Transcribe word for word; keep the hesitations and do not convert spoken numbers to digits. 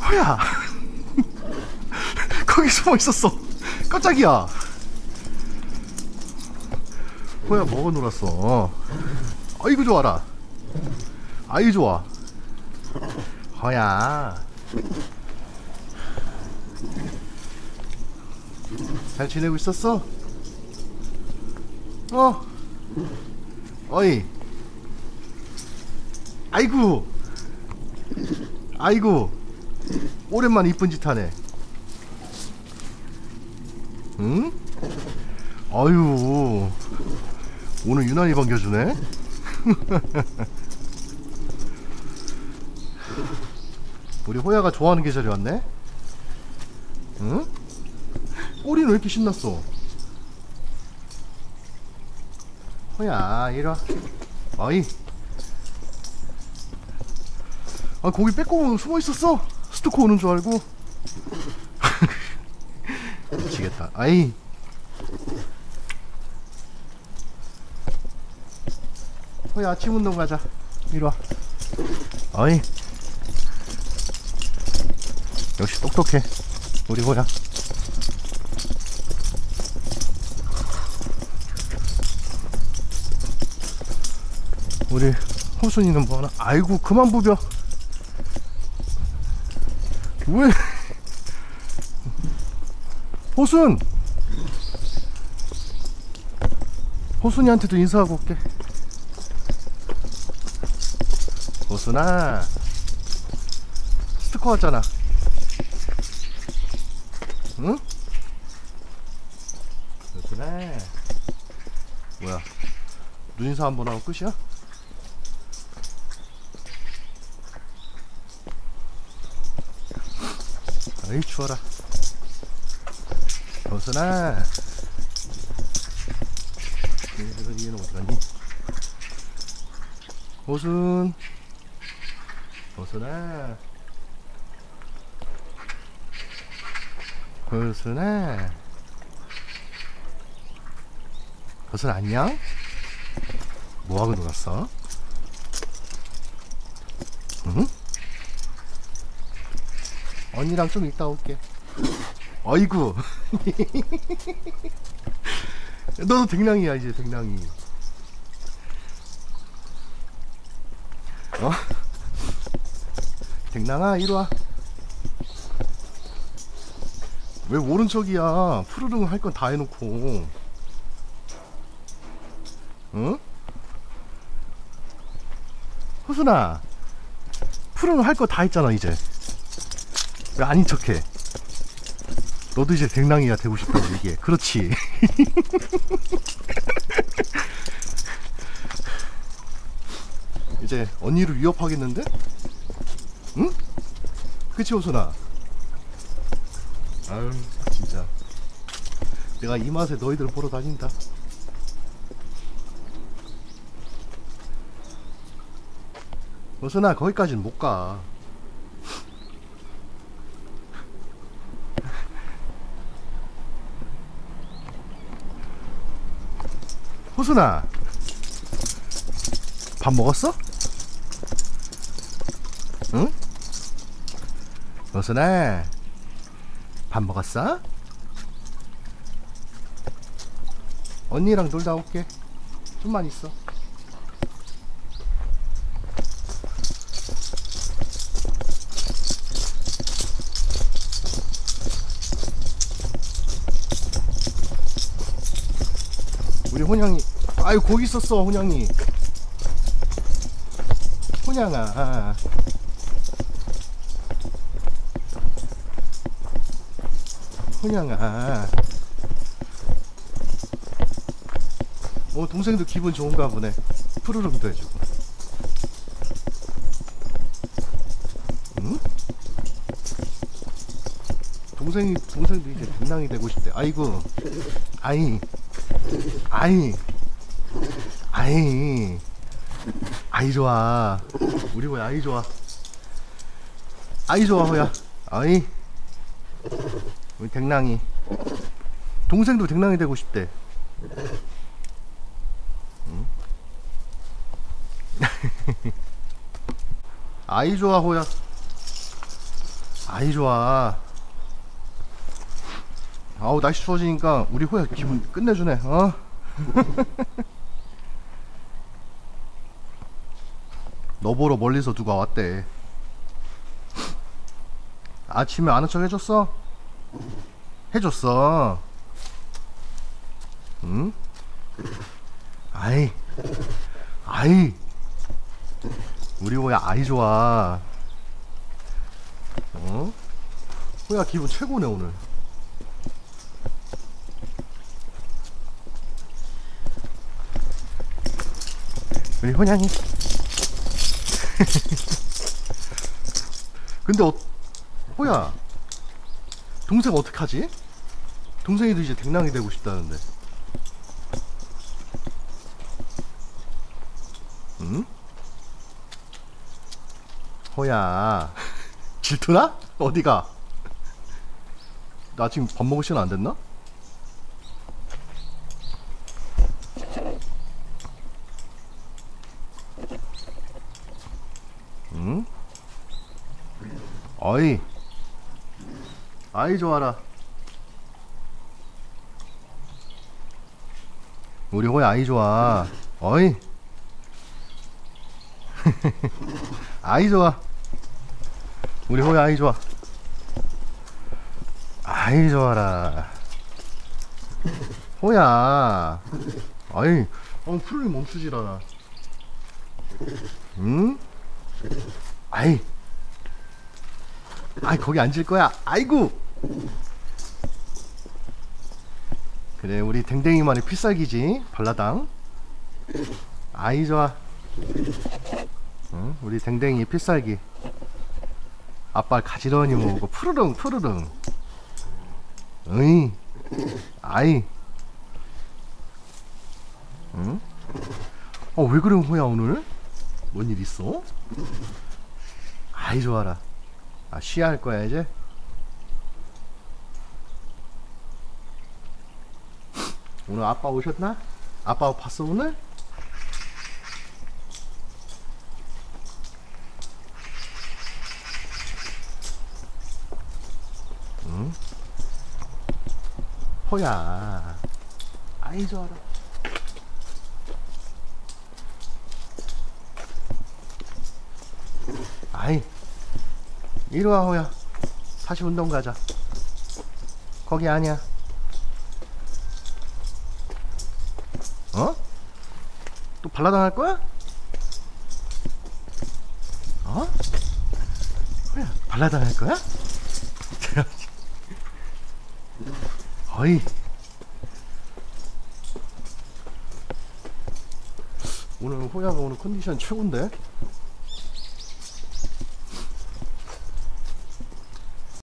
호야 거기 숨어 있었어. 깜짝이야. 호야 먹어 놀았어. 아이고 좋아라. 아이 좋아. 호야 잘 지내고 있었어? 어? 어이. 아이고 아이고 오랜만에 이쁜 짓 하네. 응? 아유 오늘 유난히 반겨주네. 우리 호야가 좋아하는 계절이 왔네. 응? 꼬리는 왜 이렇게 신났어? 호야 이리와. 어이. 아 고기 뺏고 숨어 있었어. 스토커 오는 줄 알고. 미치겠다. 아이. 호야 아침 운동 가자. 이리와. 어이. 역시 똑똑해 우리 호야. 우리 호순이는 뭐하나? 아이고 그만 부벼. 왜? 호순! 호순이한테도 인사하고 올게. 호순아 스티커 왔잖아. 응? 호순아 뭐야 눈인사 한번 하고 끝이야? 아이 추워라. 호순아 얘는 어디 갔니? 호순 호순아 호순아 호순 안녕? 뭐하고 놀았어? 응? 언니랑 좀 이따 올게. 어이구. 너도 댕랑이야 이제. 댕랑이. 어? 댕랑아 이리와. 왜 모른 척이야. 푸르릉 할 건 다 해놓고. 응? 호순아 푸르릉 할 거 다 했잖아 이제. 왜 아닌 척해? 너도 이제 댕랑이가 되고 싶다고 얘기해. 그렇지. 이제 언니를 위협하겠는데? 응? 그치 호순아? 아유 진짜 내가 이 맛에 너희들 보러 다닌다. 호순아 거기까지는 못가. 호순아 밥 먹었어? 응? 호순아 밥 먹었어? 언니랑 놀다 올게. 좀만 있어. 우리 혼양이. 아유 거기 있었어 혼양이. 혼양아 혼양아. 어 동생도 기분 좋은가 보네. 푸르릉도 해주고. 응? 동생이 동생도 이제 댕랑이 되고 싶대. 아이고 아이 아이 아이 아이 좋아. 우리 호야 아이 좋아. 아이 좋아 호야. 아이 우리 댕랑이. 동생도 댕랑이 되고 싶대. 응? 아이 좋아 호야. 아이 좋아. 아우 날씨 추워지니까 우리 호야 기분 끝내주네. 어? 너 보러 멀리서 누가 왔대. 아침에 아는 척 해줬어? 해줬어. 응? 아이 아이 우리 호야 아이 좋아. 어? 호야 기분 최고네 오늘. 우리 호냥이. 근데 어, 호야 동생 어떡하지? 동생이도 이제 댕랑이 되고 싶다는데. 응? 호야 질투나? 어디가? 나 지금 밥 먹을 시간 안 됐나? 응? 어이 아이 좋아라. 우리 호야 아이 좋아. 어이 아이 좋아. 우리 호야 아이 좋아. 아이 좋아라. 호야 아이 어 푸르기 멈추지라. 응? 아이 아이 거기 앉을 거야. 아이고 그래 우리 댕댕이만의 필살기지 발라당. 아이 좋아. 응? 우리 댕댕이 필살기. 아빠 가지런히 모으고 푸르릉 푸르릉. 어이 아이. 응? 어 왜 그래 호야 오늘? 뭔 일 있어? 아이 좋아라. 아 쉬야 할 거야 이제? 오늘 아빠 오셨나? 아빠 봤어 오늘? 응? 호야 아이 좋아라. 아이 이리와 호야. 다시 운동 가자. 거기 아니야. 어? 또 발라당 할 거야? 어? 호야 발라당 할 거야? 어이 오늘 호야가 오늘 컨디션 최고인데?